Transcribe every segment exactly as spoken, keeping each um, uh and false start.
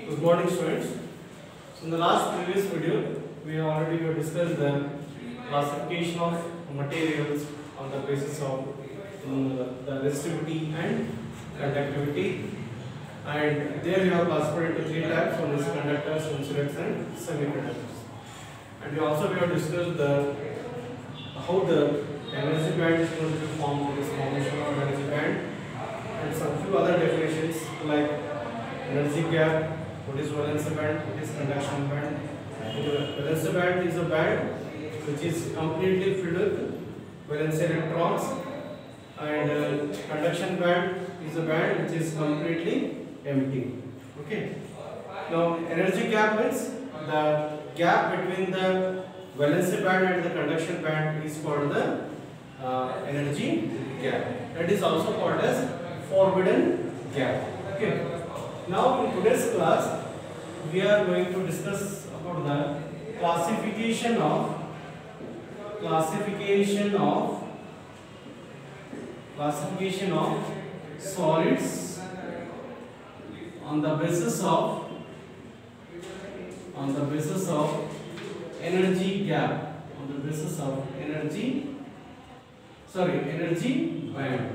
Good morning, students. So in the last previous video, we have already discussed the classification of materials on the basis of um, the resistivity and conductivity. And there we have classified into three types: one is conductors, insulators, and semiconductors. And we also we have discussed the how the energy band is going to be formed, this formation of energy band, and some few other definitions like energy gap, what is valence band, what is conduction band. The valence band is a band which is completely filled with valence electrons, and uh, conduction band is a band which is completely empty. Okay. Now energy gap means the gap between the valence band and the conduction band is called the uh, energy gap. That is also called as forbidden gap. Okay. Now in today's class we are going to discuss about the classification of classification of classification of solids on the basis of on the basis of energy gap, on the basis of energy sorry energy band,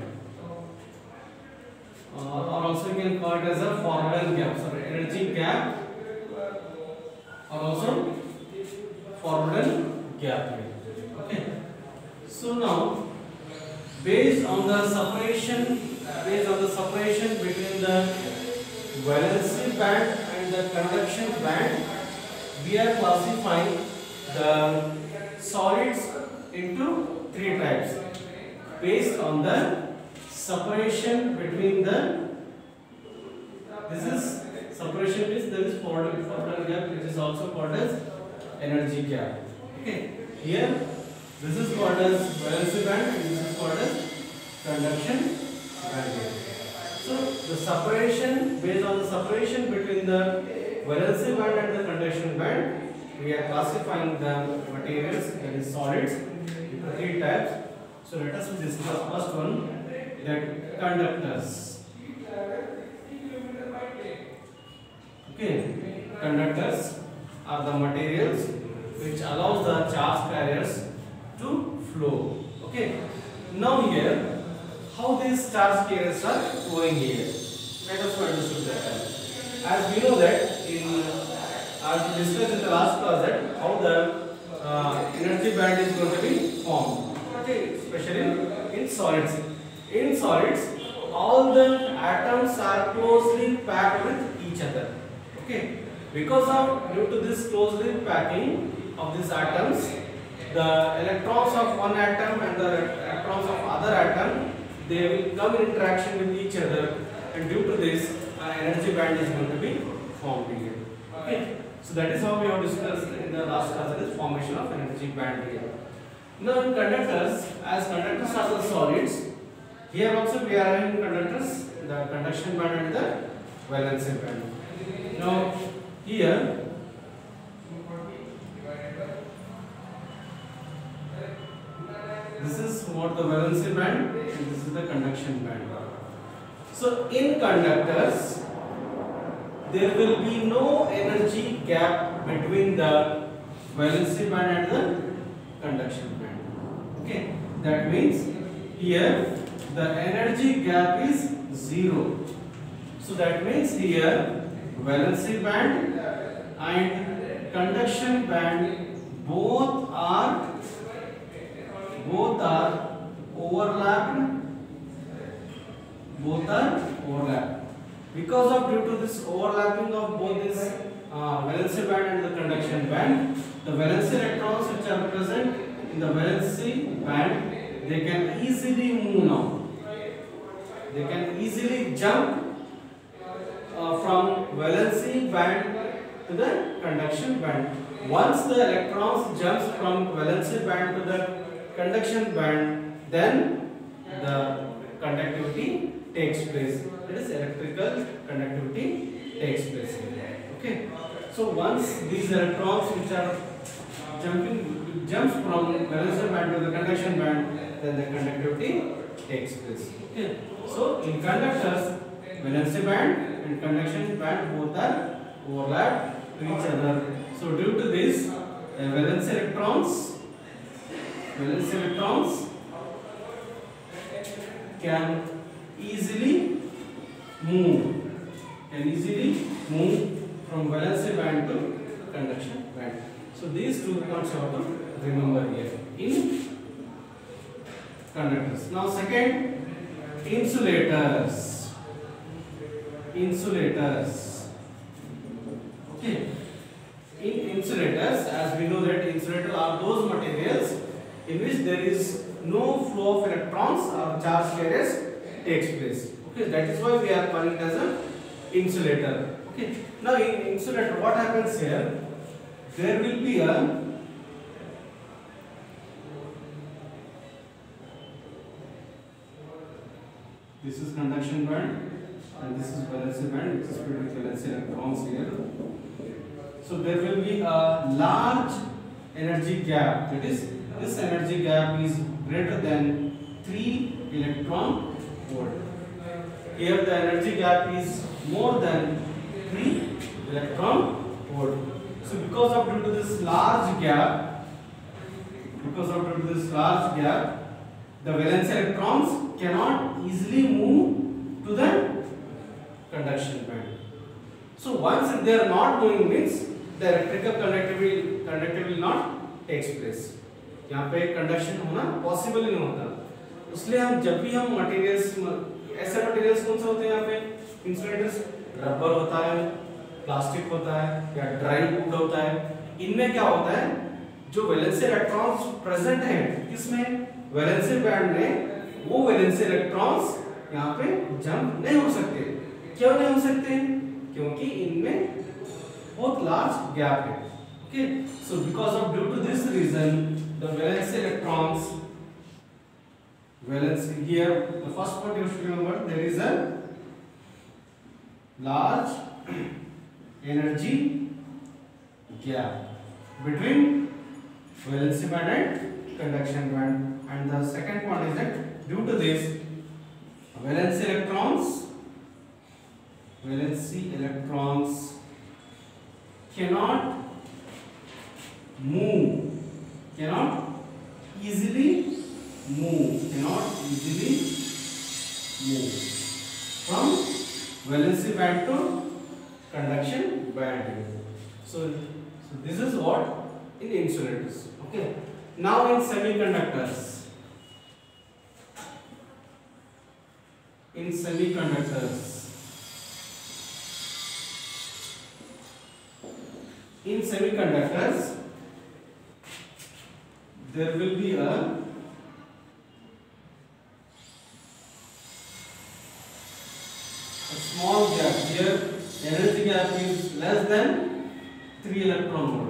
uh, or also you can call it as a forbidden gap. Sorry, energy gap, or also forbidden gap. Okay. So now, based on the separation, based on the separation between the valence band and the conduction band, we are classifying the solids into three types based on the separation between the, this is separation is there is forbidden gap, which is also called as energy gap. Okay, here this is called as valence band and this is called as conduction band. So the separation, based on the separation between the valence band and the conduction band, we are classifying the materials, that is solids, into three types. So let us discuss first one, that conductors. Okay, conductors are the materials which allows the charge carriers to flow. Okay, now here, how these charge carriers are flowing here? Let us understand that. As we know that in, as we discussed in the last class, that how the uh, energy band is going to be formed. Okay, especially in, in solids. In solids, all the atoms are closely packed with each other. Okay, because of due to this closely packing of these atoms, the electrons of one atom and the electrons of other atom, they will come in interaction with each other, and due to this, an energy band is going to be formed here. Okay, so that is how we have discussed in the last class, that is formation of energy band here. Now in conductors, as conductors are the solids, here also we are having conductors, the conduction band and the valence band. Now here, this is what the valence band and this is the conduction band. So in conductors, there will be no energy gap between the valence band and the conduction band. Okay, that means here the energy gap is zero. So that means here valence band and conduction band both are both are overlapped. Both are overlapped. Because of due to this overlapping of both this uh, valence band and the conduction band, the valence electrons which are present in the valence band, they can easily move now. They can easily jump uh, from valence band to the conduction band. Once the electrons jumps from valence band to the conduction band, then the conductivity takes place. That is, electrical conductivity takes place. Okay. So once these electrons which are jumping jumps from valence band to the conduction band, then the conductivity takes place. Okay. So in conductors, valence band and conduction band both are overlap to each other. So due to this, the valence electrons, valence electrons can easily move, can easily move from valence band to conduction band. So these two points you have to remember here in conductors. Now second, insulators. Insulators. Okay. In insulators, as we know that insulators are those materials in which there is no flow of electrons or charge carriers takes place. Okay, that is why we are calling it as an insulator. Okay. Now in insulator, what happens here? There will be a this is conduction band and this is valence band, which is filled with valence electrons here. So there will be a large energy gap. That is, this energy gap is greater than three electron volt. Here the energy gap is more than three electron volt. So because of due to this large gap, because of due to this large gap, the valence electrons cannot easily move to the conduction band. So once they are not moving means the electrical conductivity conductivity will not takes place. यहाँ पे conduction होना possible नहीं होता. इसलिए हम जब भी हम मटेरियल्स ऐसे मटेरियल्स कौन से होते हैं यहाँ पे इंसुलेटर्स, रबर होता है, प्लास्टिक होता है या ड्राई वुड होता है. इनमें क्या होता है, जो वैलेंस इलेक्ट्रॉन्स प्रेजेंट हैं किसमें, वैलेंस बैंड में, वो वैलेंस इलेक्ट्रॉन्स यहाँ पे जंप नहीं हो सकते. क्यों नहीं हो सकते? क्योंकि इनमें बहुत लार्ज गैप है. Okay, so because of due to this reason, the valence electrons, valence here, the first point you should remember, there is a large energy gap between valence band and conduction band. And the second point is that due to this, valence electrons, valence electrons cannot move, cannot easily move, cannot easily move from valence band to conduction band. So, so this is what in insulators. Okay. Now in semiconductors, in semiconductors, in semiconductors, there will be a a small gap. Here energy gap is less than three electron volt.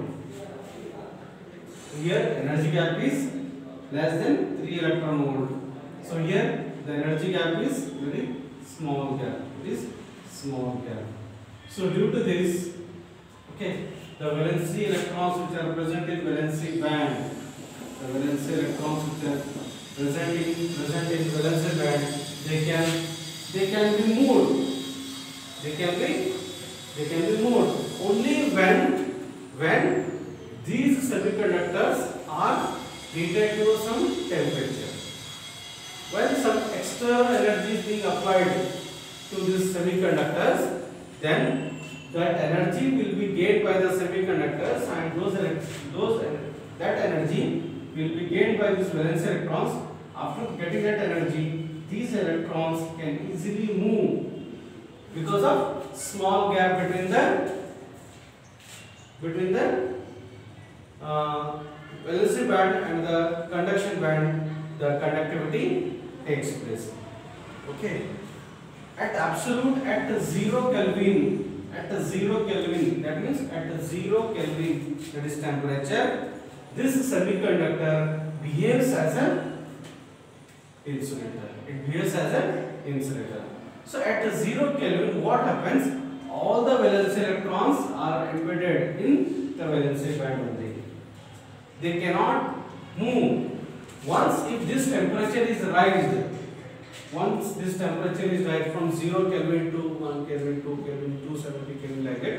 Here energy gap is less than three electron volt. So here the energy gap is very small gap. It is small gap. So due to this, okay, the valency electrons which are present in valency band, the valency electrons which are present in present in valency band, they can they can be moved. They can be they can be moved only when when these semiconductors are heated to some temperature. When some external energy is being applied to these semiconductors, then that energy will be gained by the semiconductors, and those those that energy will be gained by these valence electrons. After getting that energy, these electrons can easily move because of small gap between the between the uh, valence band and the conduction band. The conductivity takes place. Okay. At absolute, at zero Kelvin, at zero Kelvin, that means at zero Kelvin, that is temperature, this semiconductor behaves as an insulator. It behaves as an insulator. So at zero Kelvin, what happens? All the valence electrons are embedded in the valence band only. They cannot move. Once if this temperature is raised, once this temperature is raised from zero Kelvin to one Kelvin, two Kelvin, two hundred seventy Kelvin like that,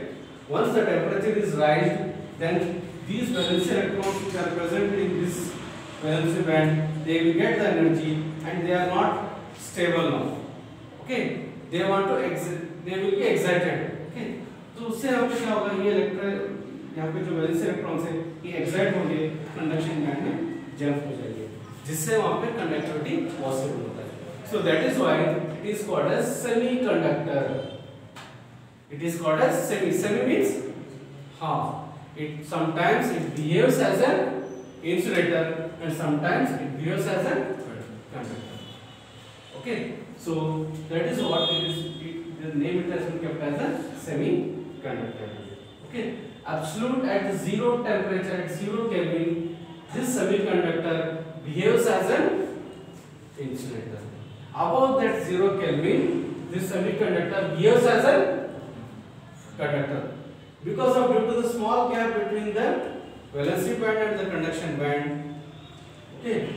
Once the temperature is raised, then these valence electrons which are present in this valence band, they will get the energy and they are not stable now. Okay, they want to exit, they will be excited. Okay, तो उससे यहाँ पे क्या होगा, ये electron यहाँ पे जो वैलेंस इलेक्ट्रॉन्स है ये एक्साइट होंगे, कंडक्शन बैंड में जंप हो जाएंगे, जिससे वहाँ पे कंडक्टिविटी पॉसिबल होता है. So that is why it is called as semiconductor. It is called as semi. Semi means half. It sometimes it behaves as an insulator and sometimes it behaves as a conductor. Okay, so that is what it is. It, the name it has been kept as a semiconductor. Okay, absolute at zero temperature, at zero Kelvin, this semiconductor behaves as an insulator. Above that zero Kelvin, this semiconductor behaves as a conductor. Because of due to the small gap between the valency band and the conduction band, okay,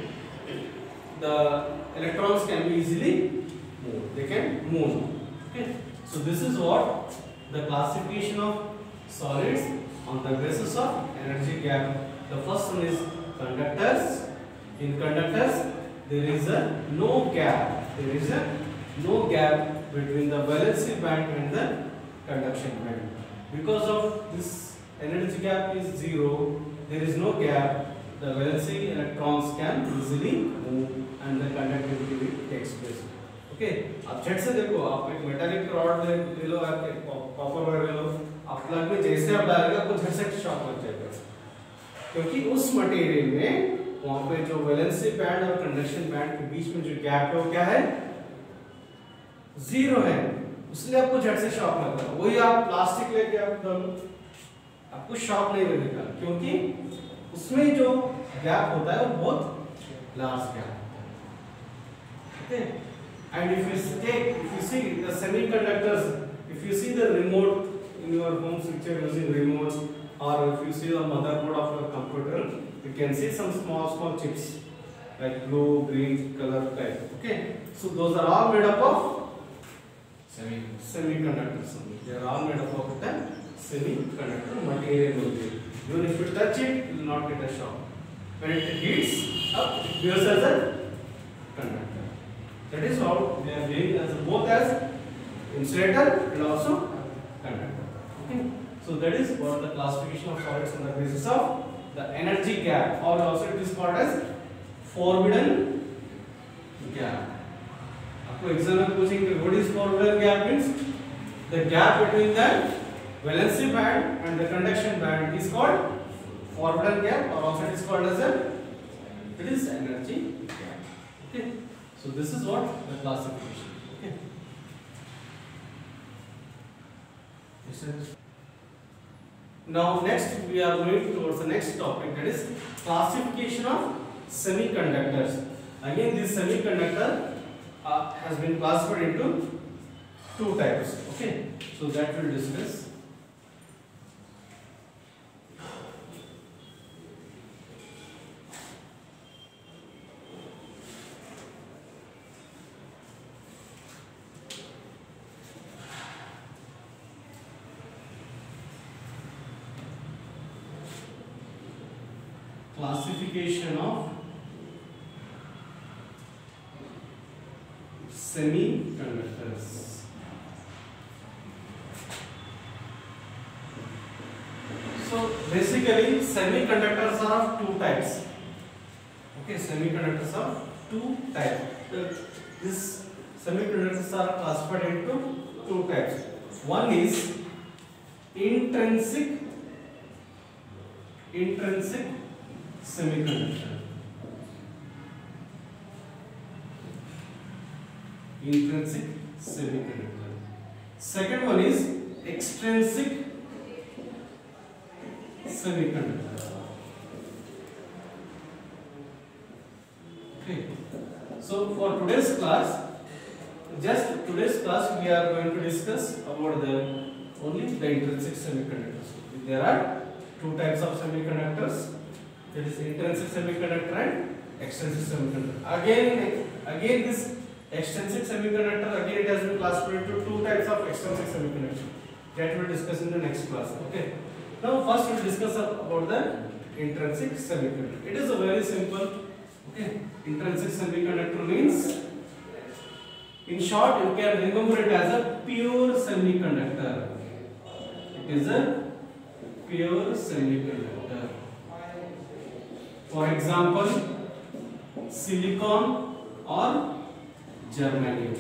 the electrons can be easily moved. They can move. Okay, so this is what the classification of solids on the basis of energy gap. The first one is conductors. In conductors, there is a no gap. There is a no gap between the valency band and the conduction band. Because of this energy gap is zero, there is no gap, the valency electrons can easily move and the conductivity takes place. Okay, अब झट से देखो, आप एक metallic rod ले लो, आप एक copper wire ले लो, आप प्लग में जैसे आप डालेंगे आपको झट से शॉक लग जाएगा, क्योंकि उस मटेरियल में वहाँ पे जो वैलेंसी बैंड और कंडक्शन बैंड के बीच में जो गैप है वो क्या है, जीरो है, इसलिए आपको झट से शॉक लगता है. वही आप प्लास्टिक लेके आप डालो, आपको शॉक नहीं लगेगा, क्योंकि उसमें जो गैप होता है वो बहुत large gap. Okay, and if you take, if you see the semiconductors, if you see the remote in your homes which are using remote, or if you see the motherboard of your computer, you can see some small small chips like blue, green color type. Okay, so those are all made up of Semi semiconductors only. They are all made up of the semiconductor material only. Even if you touch it, you will not get a shock. When it heats up, it behaves as a conductor. That is how they are being as both as insulator and also conductor. Okay. So that is what the classification of solids on the basis of the energy gap, or also it is called as forbidden gap. आपको exam में पूछेंगे what is forbidden gap means the gap between the valency band and the conduction band is called forbidden gap, or also it is called as a it is energy gap. Okay, so this is what the classification. Okay, now next we are going towards the next topic, that is classification of semiconductors. Again, this semiconductor Uh, has been classified into two types. Okay, so that we'll discuss. Classification of semiconductors. So basically semiconductors are of two types. Okay, semiconductors are two types. This semiconductors are classified into two types. One is intrinsic intrinsic semiconductor. Intrinsic semiconductor. Second one is extrinsic semiconductor. Okay. So for today's class, just today's class we are going to discuss about the only the intrinsic semiconductors. There are two types of semiconductors. That is intrinsic semiconductor and extrinsic semiconductor. Again, again this extrinsic semiconductor, again it has been classified into two types of extrinsic semiconductor. That we'll discuss in the next class. Okay. Now first we'll discuss about the intrinsic semiconductor. It is a very simple. Okay. Intrinsic semiconductor means, in short, you can remember it as a pure semiconductor. It is a pure semiconductor. For example, silicon or germanium.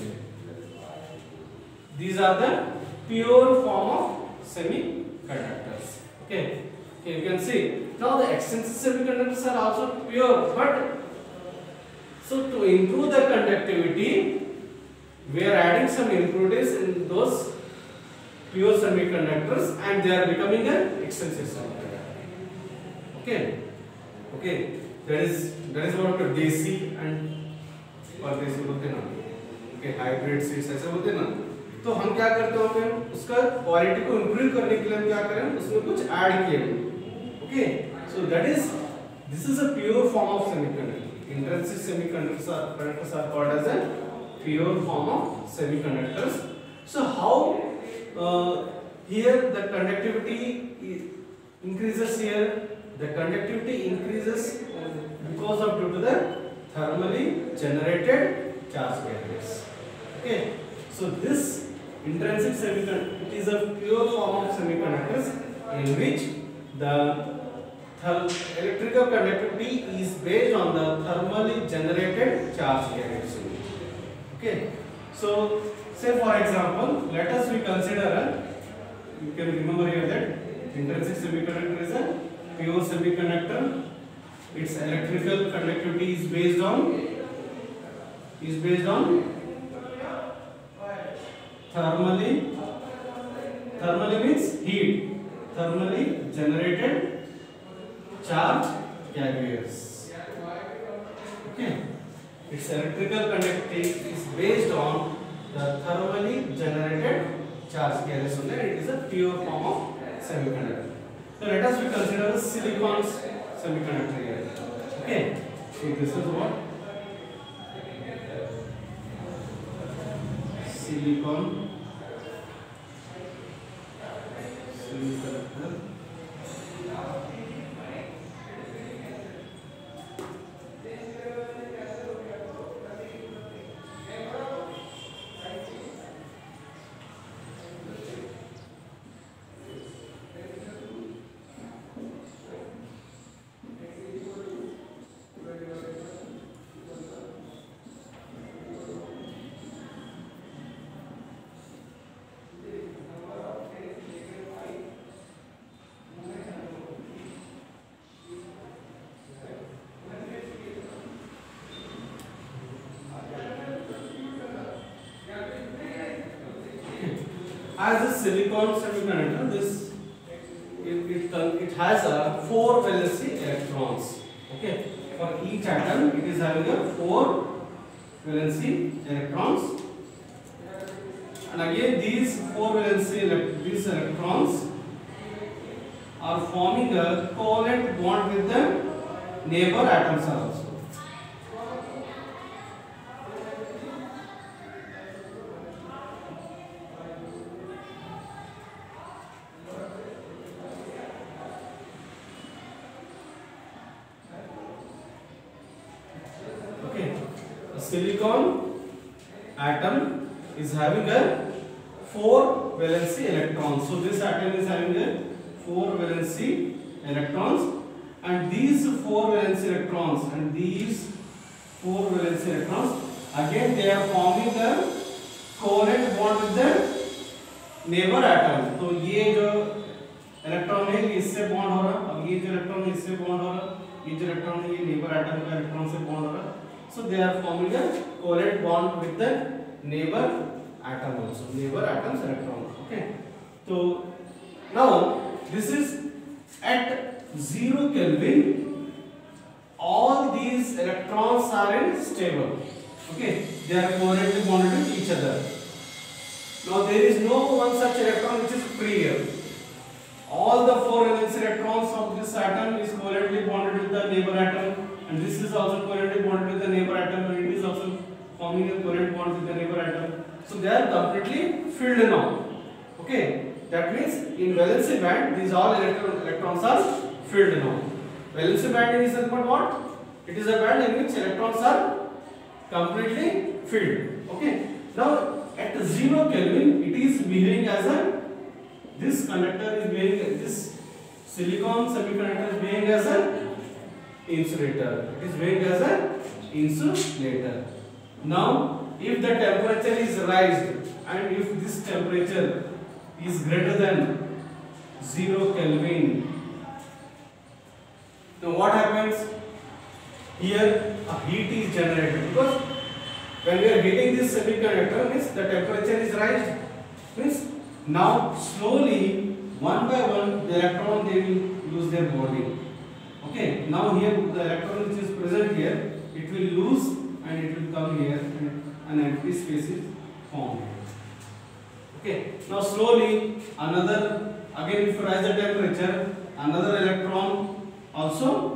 These are the pure form of semiconductors. Okay. Okay, you can see. Now the extrinsic semiconductors are also pure, but so to improve the conductivity, we are adding some impurities in those pure semiconductors, and they are becoming an extrinsic semiconductor. Okay. Okay. That is that is what desi and और desi बोलते हैं ना. Okay, hybrid seeds ऐसे बोलते हैं ना. तो हम क्या करते होंगे, उसका क्वालिटी को इंप्रूव करने के लिए हम क्या करें, उसमें कुछ ऐड किए. Okay, so that is this is a pure form of semiconductor. Intrinsic semiconductors are, conductors are called as a pure form of semiconductors. So how uh, here the conductivity increases here, the conductivity increases because of due to the thermally generated charge carriers. Okay, so this intrinsic semiconductor, it is a pure form of semiconductors in which the electrical conductivity is based on the thermally generated charge carriers. Okay, so say for example, let us we consider a, you can remember here that intrinsic semiconductor is a pure semiconductor. Its electrical conductivity is based on is based on thermally thermally means heat, thermally generated charge carriers. Okay, its electrical conductivity is based on the thermally generated charge carriers. So that it is a pure form of semiconductor. So let us we consider the silicon semiconductor here. Okay, so this is what silicon semiconductor. As a silicon semiconductor, this it, it, it has a four valency electrons. Okay, for each atom it is having a four valency electrons, and again these four valency these electrons are forming a covalent bond with the neighbor atoms also. Silicon atom is having a four valency electrons. So this atom is having a four valency electrons, and these four valency electrons and these four valency electrons again they are forming a covalent bond with the neighbor atom. तो ये जो electron है ये इससे bond हो रहा, अब ये जो इलेक्ट्रॉन है इससे बॉन्ड हो रहा, ये जो इलेक्ट्रॉन है ये नेबर एटम का इलेक्ट्रॉन से बॉन्ड हो रहा. So they are forming a covalent bond with the neighbor atom also, neighbor atom's electron. Okay, so now this is at zero Kelvin. All these electrons are in stable. Okay, they are covalently bonded with each other. Now there is no one such electron which is free here. All the four valence electrons of this atom is covalently bonded with the neighbor atom. And this is also covalently bonded with the neighbor atom, and it is also forming a covalent bond with the neighbor atom. So they are completely filled now. Okay. That means in valency band, these all electron, electrons are filled now. Valency band is about what? It is a band in which electrons are completely filled. Okay. Now at zero Kelvin, it is behaving as a, this conductor is behaving, this silicon semiconductor is behaving as a insulator. It is behaving as a insulator. Now if the temperature is raised and if this temperature is greater than zero Kelvin, now what happens? Here a heat is generated, because when we are heating this semiconductor, means the temperature is raised. Means now slowly, one by one, the electron they will lose their bonding. Okay. Now here the electron which is present here, it will lose and it will come here, and an empty space is formed. Okay. Now slowly another, again if you raise the temperature, another electron also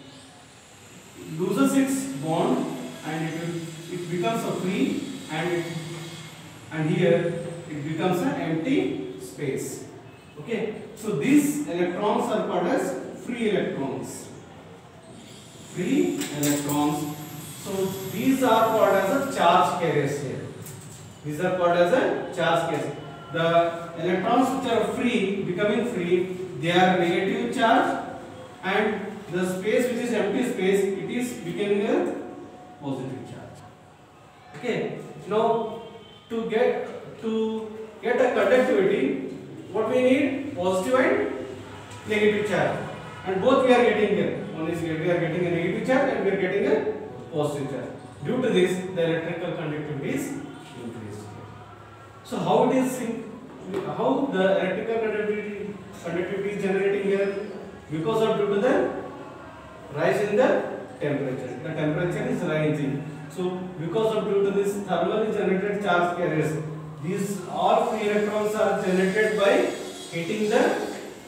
loses its bond and it will, it becomes a free, and it, and here it becomes an empty space. Okay. So these electrons are called as free electrons. Free electrons. So these are called as a charge carriers here. These are called as a charge carriers. The electrons which are free, becoming free, they are negative charge, and the space which is empty space, it is becoming a positive charge. Okay. Now to get to get a conductivity, what we need? Positive and negative charge, and both we are getting here. One is we are getting a negative charge and we are getting a positive charge. Due to this, the electrical conductivity is increased. So how it is, how the electrical conductivity conductivity is generating here? Because of due to the rise in the temperature. The temperature is rising. So because of due to this thermally generated charge carriers, these all free electrons are generated by hitting the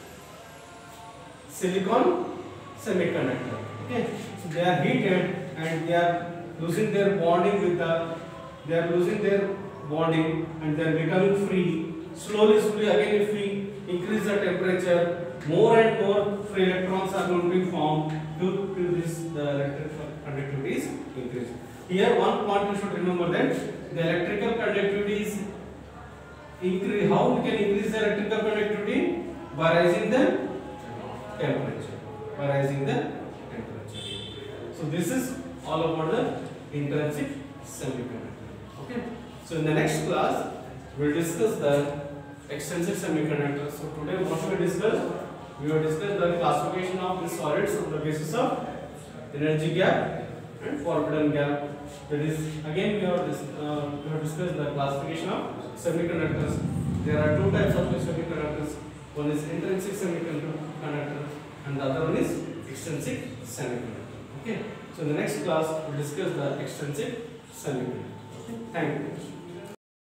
silicon semiconductor. Okay. So they are heated and they are losing their bonding with the, they are losing their bonding and they are becoming free. Slowly, slowly again if we increase the temperature, more and more free electrons are going to be formed. Due to this, the electrical conductivity is increased. Here one point you should remember that the electrical conductivity is increase. How we can increase the electrical conductivity? By raising the temperature. By raising the temperature. So this is all about the intrinsic semiconductor. Okay. So in the next class we will discuss the extrinsic semiconductor. So today what we discuss? We will discuss the classification of the solids on the basis of energy gap and forbidden gap. That is, again we have, dis uh, we have discussed the classification of semiconductors. There are two types of semiconductors. One is intrinsic semiconductor and the other one is extrinsic semiconductor. Okay. So in the next class we will discuss the extrinsic semiconductor. Okay. Thank you.